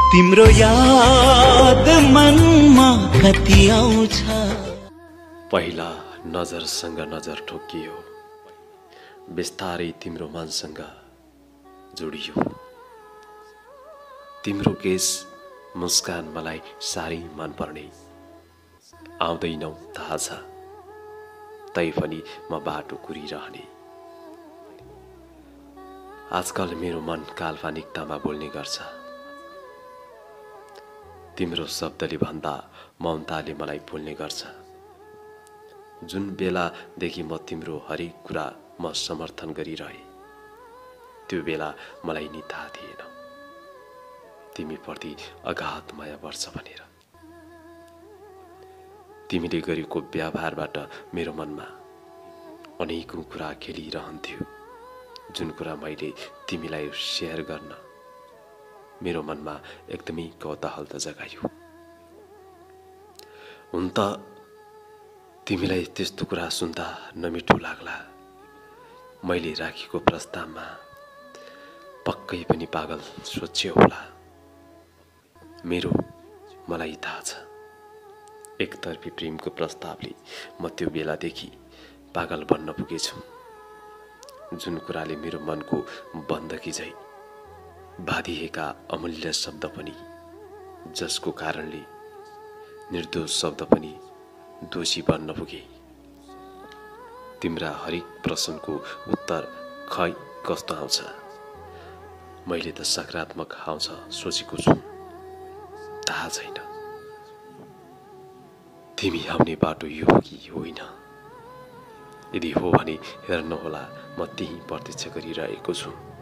तिम्रो याद मनमा कति आउँछ। पहिला नजरसँग नजर ठोकियो, बिस्तारै तिम्रो मनसँग जोडियो। तिम्रो केस मुस्कान मलाई साह्रै मन पर्ने, आउँदैनौ थाहा छ, तैपनि म बाटो कुरिरहने। आजकल मेरो मन काल्पनिकतामा बोल्ने गर्छ। तिम्रो शब्दले भन्दा मौनताले मलाई बोल्ने गर्छ। जुन बेलादेखि म तिम्रो हरेक कुरा म समर्थन गरिरहे, त्यो बेला मलाई नि थाहा थिएन तिमीप्रति अगाध माया बढ्छ भनेर। तिमीले गरेको व्यवहारबाट मेरो मनमा अनेकौं कुरा खेलिरहन्थ्यो, जुन कुरा मैले तिमीलाई शेयर गर्न मेरो मनमा एकदमै कौतूहल त जगायो। हुन त तिमीलाई त्यस्तो कुरा सुन्दा नमिठो लाग्ला, मैले राखेको प्रस्तावमा पक्कै पनि पागल सोच्यो होला। मलाई थाहा छ, एकतर्फी प्रेमको प्रस्तावले म त्यो बेलादेखि पागल बन्न पुगेछु। जुन कुराले मेरो मनको बन्दकी झै बाँधिएका अमूल्य शब्द पनि, जसको कारणले निर्दोष शब्द पनि दोषी बन्न पुगे। तिम्रा हरेक प्रश्नको उत्तर खै कस्तो आउँछ, मैले त सकारात्मक आउँछ सोचेको छु, थाहा छैन। तिमी आउने बाटो यो हो कि होइन, यदि हो भने हेर्नुहोला, म त्यही प्रतीक्षा गरिरहेको छु।